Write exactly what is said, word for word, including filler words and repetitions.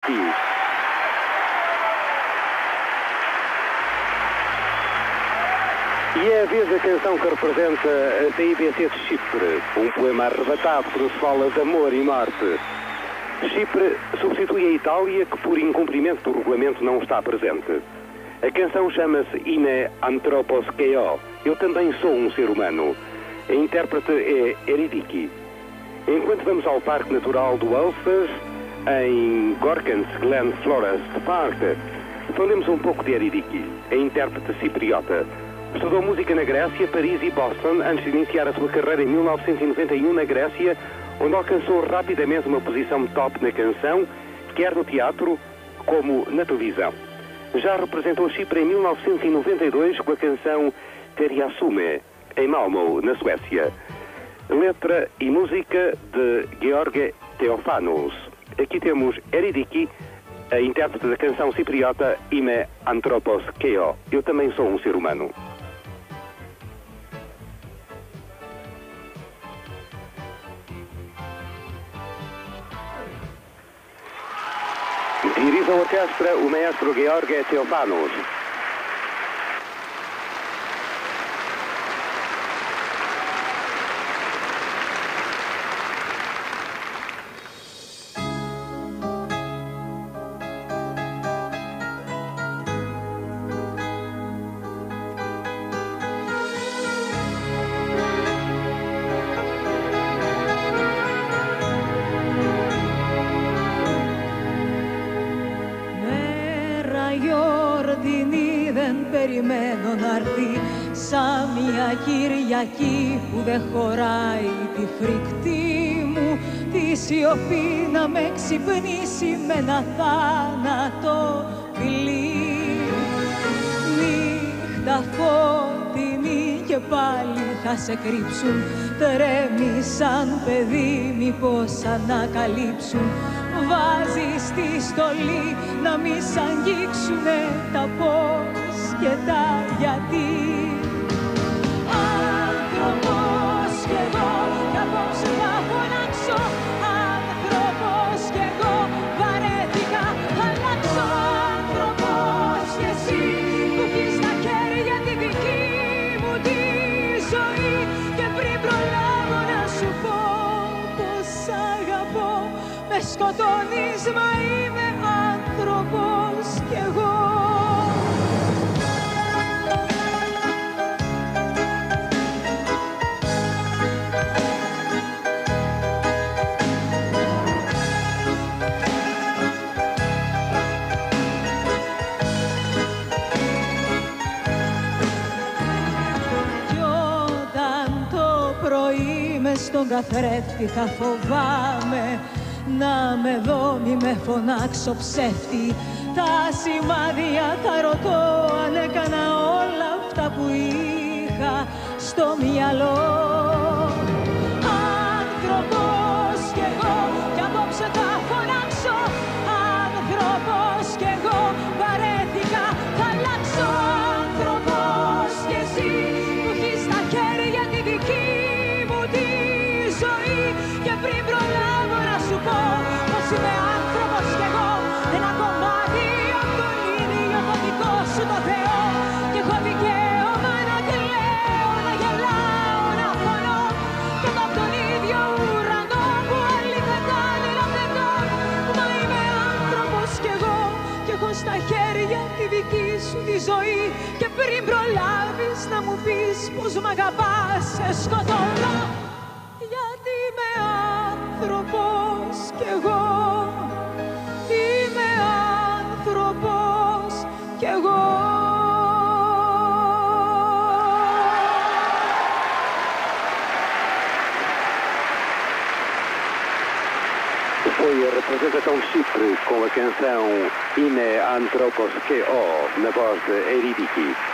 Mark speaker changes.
Speaker 1: Eridiki. E é a vez da canção que representa a T I B C de Chipre, um poema arrebatado que nos fala de amor e morte. Chipre substitui a Itália, que por incumprimento do regulamento não está presente. A canção chama-se Ine Anthropos Keo, eu também sou um ser humano. A intérprete é Eridiki. Enquanto vamos ao Parque Natural do Ulster, em Gorkans Glen Forest Park, falemos um pouco de Eridiki, a intérprete cipriota. Estudou música na Grécia, Paris e Boston antes de iniciar a sua carreira em mil novecentos e noventa e um na Grécia, onde alcançou rapidamente uma posição top na canção, quer no teatro como na televisão. Já representou Chipre em mil novecentos e noventa e dois com a canção Teriasume, em Malmö, na Suécia. Letra e música de George Theophanos. Aqui temos Eridiki, a intérprete da canção cipriota Ime Anthropos Keo. Eu também sou um ser humano. Dirige a orquestra o maestro George Theophanos.
Speaker 2: Γιορτινή δεν περιμένω να έρθει σαν μια Κυριακή που δεν χωράει τη φρικτή μου τη σιωπή να με ξυπνήσει με ένα θάνατο φιλί. Νύχτα φωτεινή και πάλι θα σε κρύψουν, τρέμει σαν παιδί μήπως ανακαλύψουν. Βάζεις τη στολή να μη σ' αγγίξουνε τα πώς και τα γιατί. Άνθρωπος κι εγώ κι απόψε θα φωνάξω. Άνθρωπος κι εγώ βαρέθηκα, αλλάξω. Άνθρωπος κι εσύ που έχεις στα χέρια τη δική μου τη ζωή. Και πριν προλάβω να σου πω πως αγαπώ, με σκοτώνεις, μα είμαι άνθρωπος κι εγώ. Κι όταν το πρωί μες στον καθρέφτη θα φοβάμαι να με δω, μη με φωνάξω ψεύτη. Τα σημάδια θα ρωτώ αν έκανα όλα αυτά που είχα στο μυαλό. Άνθρωπος κι εγώ κι απόψε θα φωνάξω. Άνθρωπος κι εγώ βαρέθηκα, θα αλλάξω. Άνθρωπος κι εσύ που έχεις στα χέρια τη δική μου τη ζωή. Και πριν προλάβω να σου πω πως είμαι άνθρωπος κι εγώ, ένα κομμάτι απ' τον ίδιο το δικό σου το Θεό. Κι έχω δικαίωμα να κλαίω, να γελάω, να πονώ. Κι έχω απ' τον ίδιο ουρανό που άλλοι πετάνε να πετώ. Μα είμαι άνθρωπος κι εγώ κι έχω στα χέρια τη δική σου τη ζωή. Και πριν προλάβεις να μου πεις πως μ' αγαπάς, σε σκοτώνω. Γιατί είμαι άνθρωπος κι εγώ, είμαι άνθρωπος κι εγώ.
Speaker 1: Foi a representação de Chipre com a canção Ine Anthropos Keo, na voz de Eridiki.